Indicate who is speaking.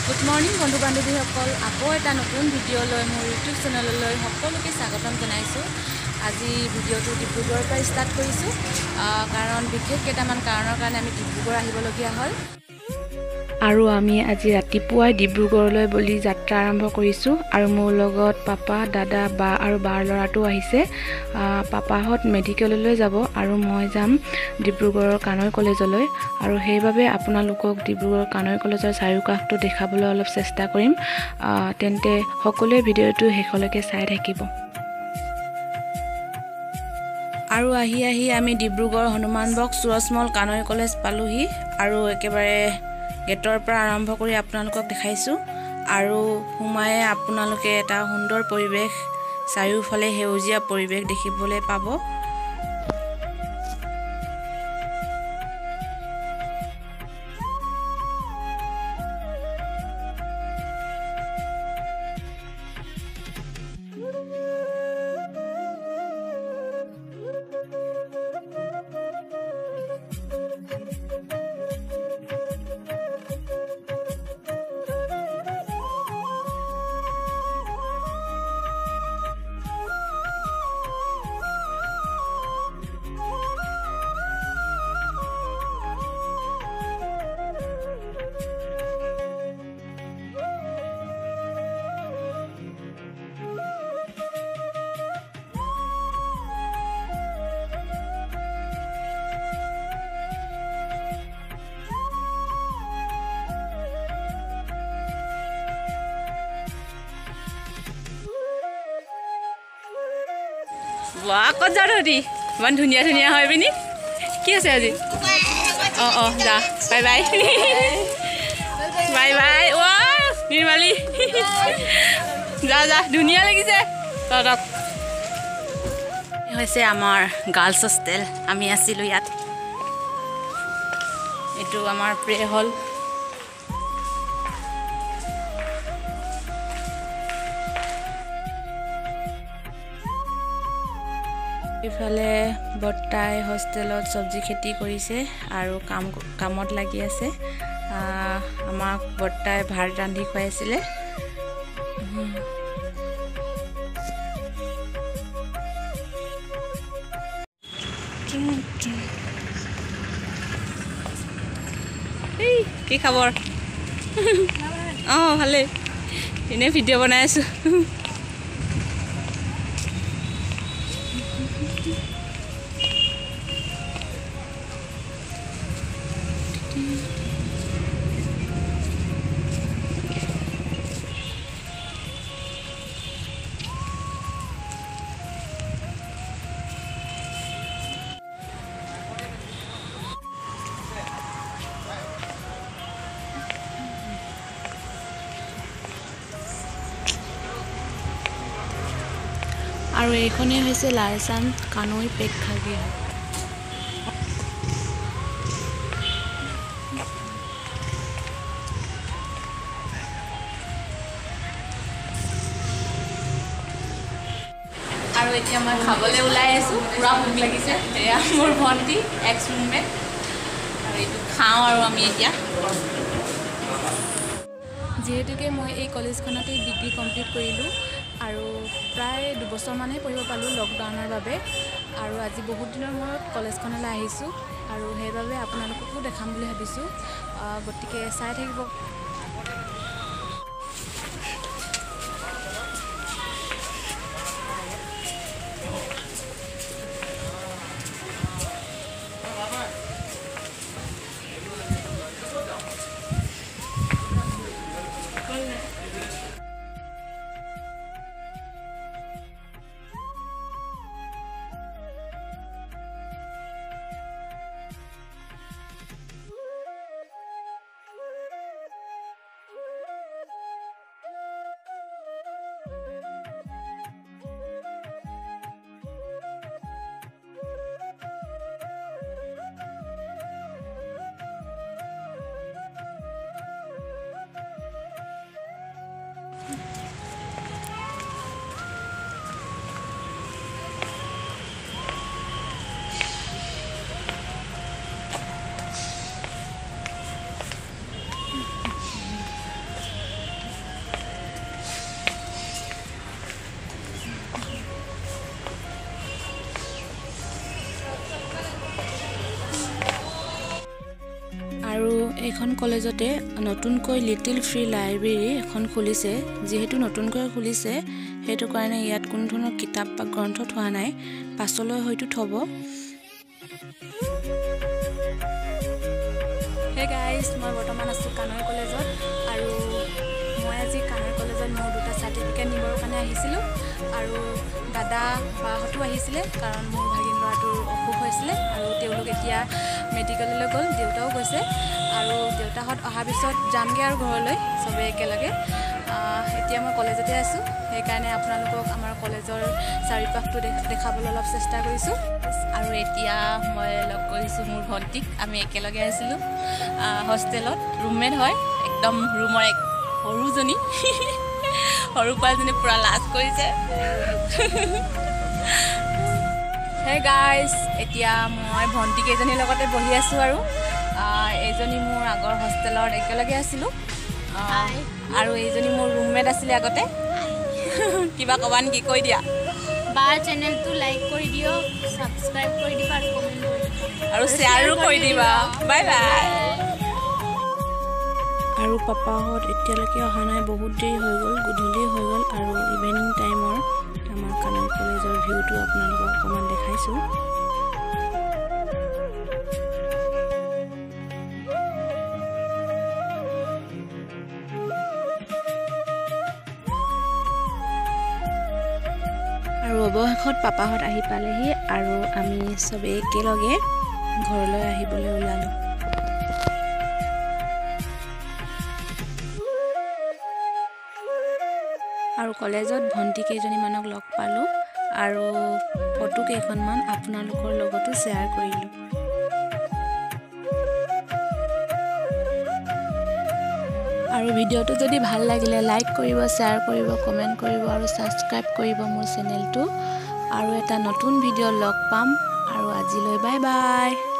Speaker 1: Good morning बंधु बान्धवीসকল আকৌ এটা নতুন ভিডিঅ লৈ মোৰ ইউটিউব চেনেললৈ সকলোকে স্বাগতম জনাইছো। আজি ভিডিঅটো ডিব্ৰুগড়ৰ পৰা ষ্টাৰ্ট কৰিছো কাৰণ বিশেষ কেইটামান কাৰণৰ কাৰণে আমি ডিব্ৰুগড় আহিবলগীয়া হ'ল আৰু আমি আজি ৰাতিপুৱাই ডিব্ৰুগড়লৈ বুলি যাত্ৰা আৰম্ভ কৰিছো আৰু মোৰ লগত পাপা দাদা বা আৰু বাৰ লৰাটো আহিছে। পাপাহত মেডিকেললৈ যাব আৰু মই যাম ডিব্ৰুগড়ৰ কানৈ কলেজলৈ আৰু সেইভাবে আপোনালোকক ডিব্ৰুগড়ৰ কানৈ কলেজৰ চাৰিওকাষটো দেখাবলৈ অলপ চেষ্টা কৰিম। তেন্তে সকলোৱে ভিডিঅটো শেষলৈকে চাই থাকিব। আৰু আহি আমি ডিব্ৰুগড় হনুমান বক্স সুৰজমল কানৈ কলেজ পালোহি আৰু একেবাৰে গেটৰ পৰা আৰম্ভ কৰি আপোনালোকক দেখাইছো আৰু হুমায়ে আপোনালোকে এটা সুন্দৰ পৰিবেশ চাৰিওফালে হেউজিয়া পৰিবেশ দেখিবলৈ পাব। वाह कत जा रही इमान धुनिया धुनिया है पिनी की আছে আজি जा बाय बाय बाय बाय ओ निर्मली जा जा धुनिया লাগিছে তৰক হৈছে আমাৰ গাৰ্লছ হোষ্টেল আমি আছিলো ইয়াত এটো আমাৰ প্ৰে হল ইফালে বৰ্তাই হোষ্টেলত সবজি খেতি কৰিছে আৰু কামত লাগি আছে। আমাক বৰ্তাই ভাত ৰান্ধি খুৱাইছিলে। কি খবৰ? ভালে এনে ভিডিঅ' বনাই আছো। আৰু এইখনে হৈছে লালচান কানৈ প্ৰেক্ষাগৃহ। আৰু এতিয়া মই খাবলৈ ওলাই আছো পুৰা ভোক লাগিছে। এয়া মোৰ ভণ্টি এক্স ৰুমমেট আৰু এইটো খাওঁ আৰু আমি এতিয়া যেহেতুকে মই এই কলেজখনতে ডিগ্ৰী কমপ্লিট কৰিলোঁ আৰু প্ৰায় 2 বছৰ মানেই পঢ়িব পালোঁ লকডাউনৰ বাবে আৰু আজি বহুত দিনৰ মূৰত কলেজখনলৈ আহিছোঁ আৰু সেইবাবে আপোনালোককো দেখাম বুলি ভাবিছোঁ। গতিকে চাই থাকিব। এইখন কলেজতে নতুনকৈ লিটিল ফ্ৰী লাইব্ৰেৰী এখন খুলিছে যেহেতু নতুনকৈ খুলিছে হেতু কাৰণে ইয়াত কোনো ধৰণৰ কিতাপ বা গ্ৰন্থ থোৱা নাই পাছলৈ হয়তো থব হে গাইস মই বৰ্তমান আছো কানৈ কলেজত আৰু মই আজি কানৈ কলেজত মোৰ দুটা সাৰ্টিফিকেট নিবৰ কাৰণে আহিছিলো আৰু দাদা বাহতো আহিছিলে কাৰণ মোৰ ভাগিন ল'ৰাটোৰ অসুখ হৈছিলে আৰু তেওঁলোক এতিয়া মেডিকেললৈ গ'ল দেউতাও গৈছে আৰু দেউতাহঁত অহাৰ পিছত যামগে আৰু ঘৰলৈ সবে একেলগে এতিয়া মই কলেজতে আছো সেইকাৰণে আপোনালোকক আমাৰ কলেজৰ চাৰিপাশটো দেখাবলৈ অলপ চেষ্টা কৰিছো আৰু এতিয়া মই লগ কৰিছো মোৰ ভণ্টিক আমি একেলগে আছিলো হোষ্টেলত ৰুমমেট হয় একদম ৰুমৰ এক সৰুজনী সৰু পাজনী পুৰা লাজ কৰিছে হে গাইস এতিয়া মই ভণ্টি কেজনীৰ লগতে বহি আছো আৰু এইজনী মোৰ আগৰ হোষ্টেলত একেলগে আছিলো আৰু এইজনী মোৰ ৰুমমেট আছিল আগতে কিবা কবান কি কৈ দিয়া
Speaker 2: বাৰ চেনেলটো লাইক কৰি দিও সাবস্ক্ৰাইব কৰি দিবা আৰু কমেন্ট কৰি দিবা
Speaker 1: আৰু শেয়াৰো কৰি দিবা বাই বাই আৰু পাপাহঁত এতিয়ালৈকে অহা নাই বহুত দেৰি হৈ গ'ল গধূলি হৈ গ'ল আৰু ইভিনিং টাইমৰ আমাৰ কানৈ কলেজৰ ভিউটো আপোনালোকক অকমান দেখাইছো আৰু অৱশেষত পাপাহঁত আহি পালেহি আৰু আমি সবে একেলগে ঘৰলৈ আহিবলৈ ওলালো আৰু কলেজত ভণ্টি কেইজনীমানক লগ পালো আৰু ফটো কেইখনমান আপোনালোকৰ লগতো শ্বেয়াৰ কৰিলো আৰু ভিডিঅ'টো যদি ভাল লাগিলে লাইক কৰিব শ্বেয়াৰ কৰিব কমেন্ট কৰিব আৰু সাবস্ক্ৰাইব কৰিব মোৰ চেনেলটো আৰু এটা নতুন ভিডিঅ' লগ পাম আৰু আজিলৈ বাই বাই